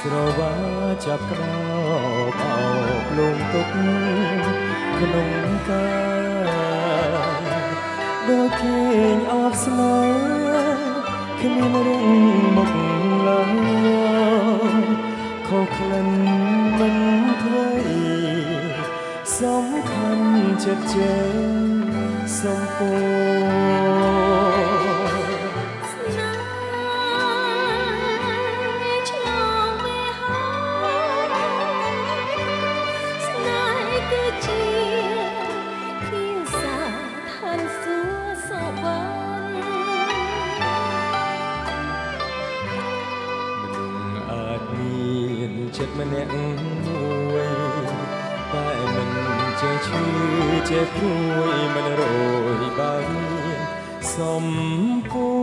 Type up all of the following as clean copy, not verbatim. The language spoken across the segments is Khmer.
ស្រវាចាប់ក្តោបអោបលងទុកក្នុងកាដូចគេងអបស្នេហ៍គ្មានរឿងមកឡើយខុសក្លិនមិនធ្វេសំខាន់ចិត្តជើងសំពោចិត្តម្នាក់មួយតែមិនចេះឈឺចេះព្រួយមិនរយបើសំគួ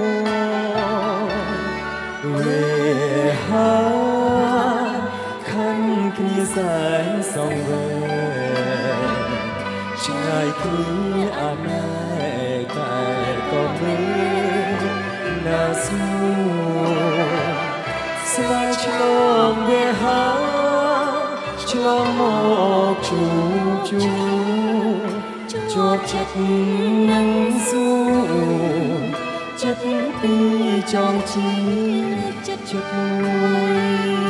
រវេហាខាន់គ្នាសែងសងវេឆ្ងាយគ្នាអាណែតែក៏មានណាស្មួស្វាយឆ្លងវាហាឆ្លងមកជួបជាប់ចិត្តនឹងសួរចិត្តពីចងជាចិត្តមួយ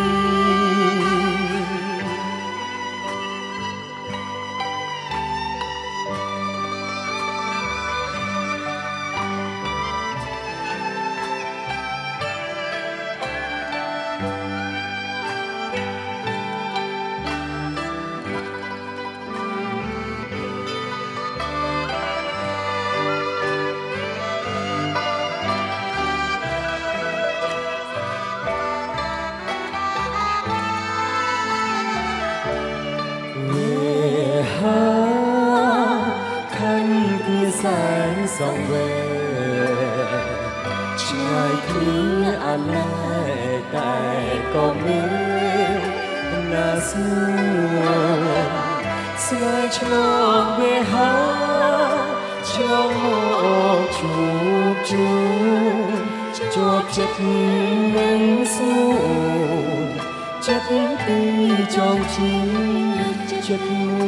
សែងសងវេឆ្ងាយគ្នាអាណែតែក៏មានណាស្មួស្វាយឆ្លងវាហាឆ្លងមកជួបជាប់ចិត្តនឹងសួរចិត្តពីចងជាចិត្ត